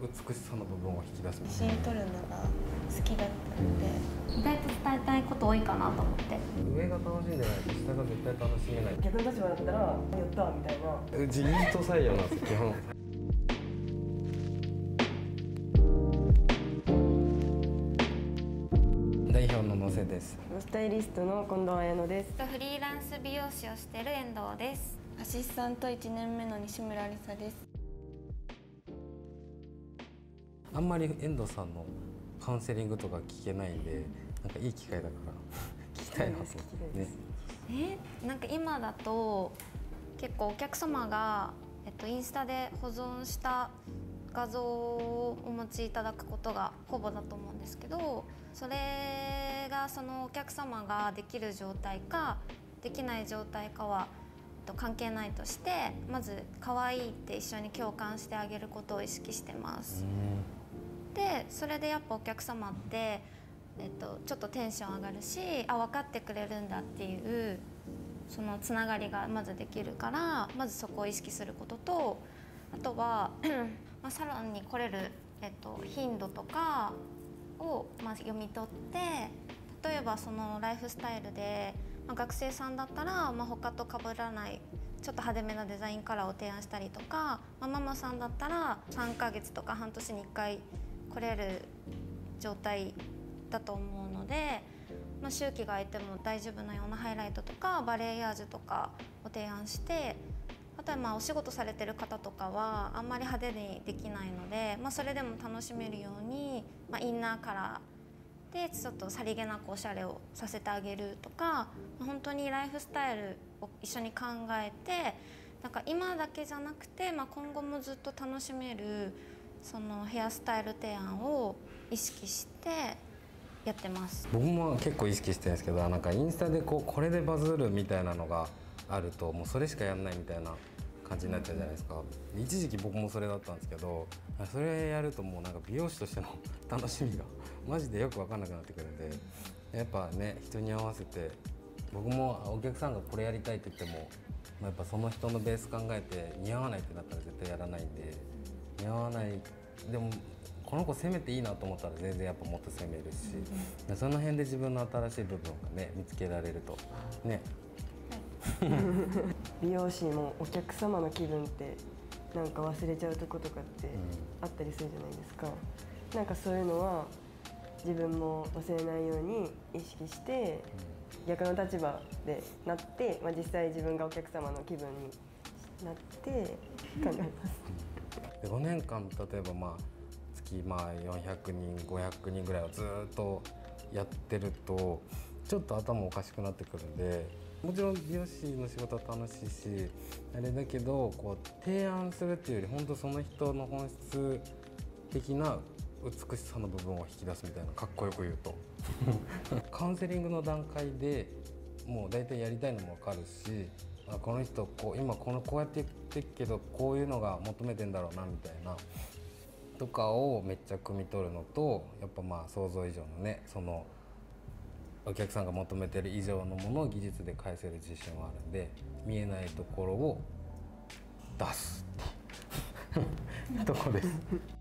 美しさの部分を引き出す。 写真撮るのが好きだったので、 意外と伝えたいこと多いかなと思って。 上が楽しんでないと下が絶対楽しめない。 逆の立場だったらやったみたいな。 うちインスト採用なんですよ基本。代表の野瀬です。 スタイリストの近藤彩乃です。 フリーランス美容師をしている遠藤です。 アシスタント1年目の西村梨沙です。 あんまり遠藤さんのカウンセリングとか聞けないんで、なんかいい機会だから聞きたいなと思ってね。 なんか今だと結構お客様が、インスタで保存した画像をお持ちいただくことがほぼだと思うんですけど、それがそのお客様ができる状態かできない状態かは関係ないとして、まず可愛いって一緒に共感してあげることを意識してます。でそれでやっぱお客様って、ちょっとテンション上がるし、分かってくれるんだっていうそのつながりがまずできるから、まずそこを意識することと、あとはサロンに来れる、頻度とかを読み取って、例えばそのライフスタイルで、学生さんだったら、他と被らないちょっと派手めなデザインカラーを提案したりとか、ママさんだったら3ヶ月とか半年に1回来れる状態だと思うので、周期が空いても大丈夫なようなハイライトとかバレエヤージュとかを提案して、あとはお仕事されてる方とかはあんまり派手にできないので、それでも楽しめるように、インナーカラーでちょっとさりげなくおしゃれをさせてあげるとか、本当にライフスタイルを一緒に考えて、なんか今だけじゃなくて、今後もずっと楽しめるそのヘアスタイル提案を意識してやってます。 僕も結構意識してるんですけど、なんかインスタでこれでバズるみたいなのがあると、もうそれしかやんないみたいな感じになっちゃうじゃないですか。一時期僕もそれだったんですけど、それやるともうなんか美容師としての楽しみがマジでよく分かんなくなってくるんで、やっぱね、人に合わせて、僕もお客さんがこれやりたいって言っても、やっぱその人のベース考えて似合わないってなったら絶対やらないんで、似合わないでもこの子攻めていいなと思ったら全然やっぱもっと攻めるし、その辺で自分の新しい部分がね見つけられるとね。 美容師もお客様の気分ってなんか忘れちゃうとことかってあったりするじゃないですか。なんかそういうのは自分も忘れないように意識して、逆の立場でなって、実際自分がお客様の気分になって考えます。 5年間例えば月400人500人ぐらいをずっとやってるとちょっと頭おかしくなってくるんで、もちろん美容師の仕事は楽しいしあれだけど、提案するっていうより本当その人の本質的な美しさの部分を引き出すみたいな、かっこよく言うとカウンセリングの段階でもう大体やりたいのも分かるし、この人今こうやって言ってるけどこういうのが求めてんだろうなみたいなとかをめっちゃ汲み取るのと、やっぱ想像以上のね、そのお客さんが求めてる以上のものを技術で返せる自信はあるんで、見えないところを出すっていうとこです。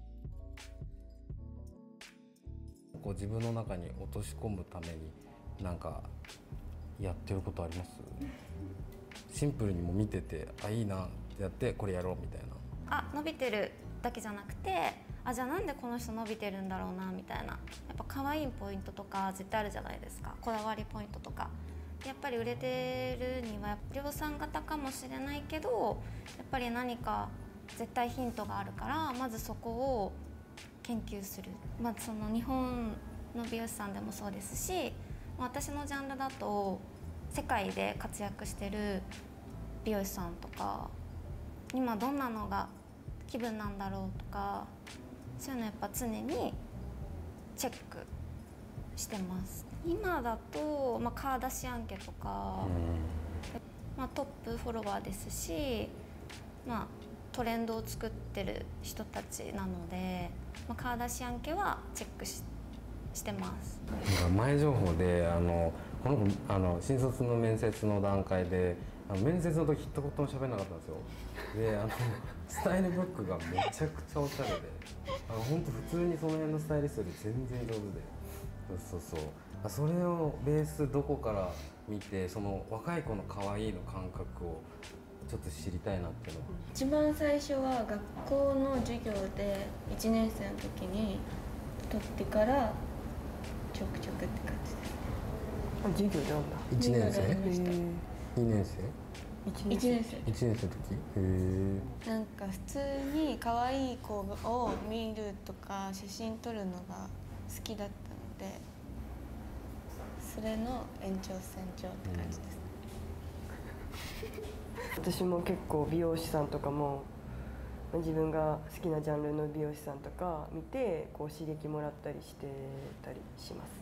自分の中に落とし込むためになんかやってることあります？シンプルにも見てて、いいなってやってこれやろうみたいな。 伸びてるだけじゃなくて、じゃあなんでこの人伸びてるんだろうなみたいな、やっぱ可愛いポイントとか絶対あるじゃないですか。こだわりポイントとかやっぱり売れてるには量産型かもしれないけど、やっぱり何か絶対ヒントがあるから、まずそこを研究する。その日本の美容師さんでもそうですし、私のジャンルだと世界で活躍してる美容師さんとか今どんなのが気分なんだろうとか、そういうのやっぱ常にチェックしてます。今だと、カーダシアン家とか、トップフォロワーですし、トレンドを作ってる人たちなので、カーダシアン家はチェックしてます。 前情報でこの子新卒の面接の段階で面接の時一言も喋らなかったんですよ。でスタイルブックがめちゃくちゃおしゃれで、 本当普通にその辺のスタイリストで全然上手で、そうそうそう、それをベースどこから見て、その若い子の可愛いの感覚をちょっと知りたいなっていうのは。 一番最初は学校の授業で1年生の時に撮ってからちょくちょくって感じですね。 あ、授業であんだ。 1年生授業でありました。 2年生 1年生。 1年生の時、 なんか普通に可愛い子を見るとか写真撮るのが好きだったので、それの延長線上って感じですね。 私も結構美容師さんとかも自分が好きなジャンルの美容師さんとか見てこう刺激もらったりしてたりします。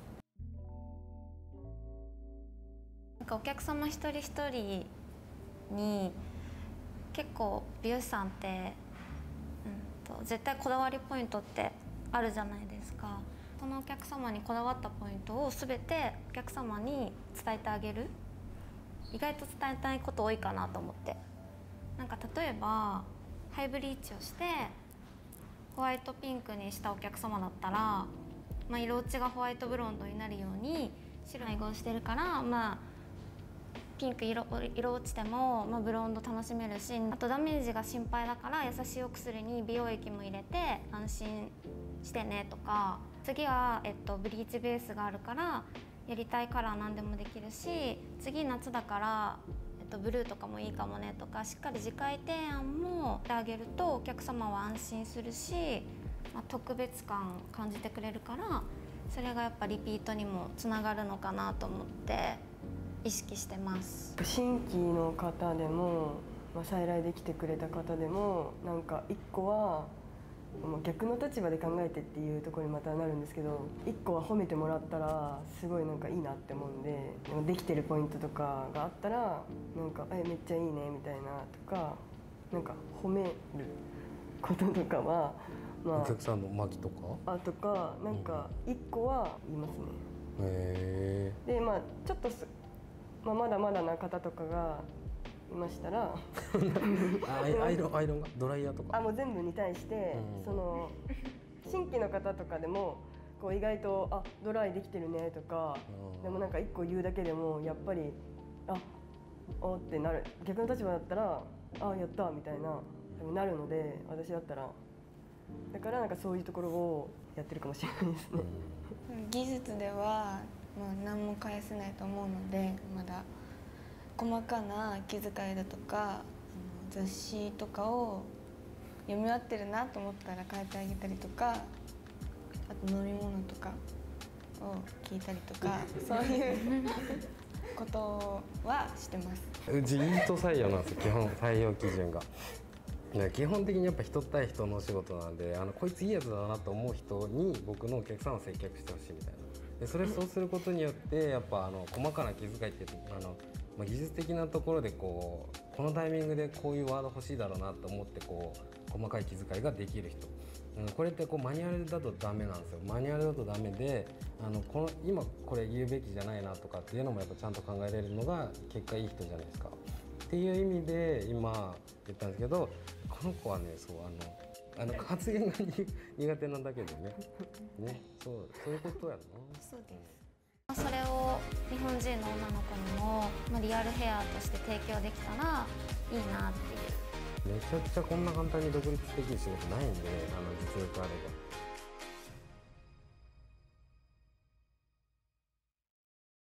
なんかお客様一人一人に結構美容師さんって、絶対こだわりポイントってあるじゃないですか。そのお客様にこだわったポイントを全てお客様に伝えてあげる。意外と伝えたいこと多いかなと思って、なんか例えばハイブリーチをしてホワイトピンクにしたお客様だったら、色落ちがホワイトブロンドになるように白配合してるから、ピンク色落ちても、ブロンド楽しめるし、あとダメージが心配だから優しいお薬に美容液も入れて安心してねとか、次は、ブリーチベースがあるからやりたいカラー何でもできるし、次夏だから、ブルーとかもいいかもねとか、しっかり次回提案もしてあげるとお客様は安心するし、特別感感じてくれるから、それがやっぱリピートにもつながるのかなと思って意識してます。 新規の方でも、再来で来てくれた方でも、なんか1個は逆の立場で考えてっていうところにまたなるんですけど、1個は褒めてもらったらすごいなんかいいなって思うんで、できてるポイントとかがあったらなんかめっちゃいいねみたいなとか、なんか褒めることとかは、 お客さんの巻きとかとか、なんか1個は言いますね。 へでちょっとまだまだな方とかがいましたらアイロンがドライヤーとかもう全部に対して、その新規の方とかでもこう意外とドライできてるねとか、でもなんか1個言うだけでもやっぱりおってなる。逆の立場だったらやったみたいななるので、私だったらだからなんかそういうところをやってるかもしれないですね。 技術では何も返せないと思うので、まだ細かな気遣いだとか雑誌とかを読み終わってるなと思ったら変えてあげたりとか、あと飲み物とかを聞いたりとか、そういうことはしてます。 うちイート採用なんですよ、基本採用基準が。基本的にやっぱ人対人のお仕事なんで、こいついいやつだなと思う人に僕のお客さんを接客してほしいみたいな。でそうすることによってやっぱ細かな気遣いって技術的なところでこのタイミングでこういうワード欲しいだろうなと思って細かい気遣いができる人、これってマニュアルだとダメなんですよ。マニュアルだとダメで今これ言うべきじゃないなとかっていうのもやっぱちゃんと考えれるのが結果いい人じゃないですかっていう意味で今言ったんですけど、この子はね発言が苦手なだけでねそういうことやな。 そうです。 それを日本人の女の子にも、リアルヘアとして提供できたらいいなっていう。 めちゃくちゃこんな簡単に独立できる仕事ないんで、実力あれば。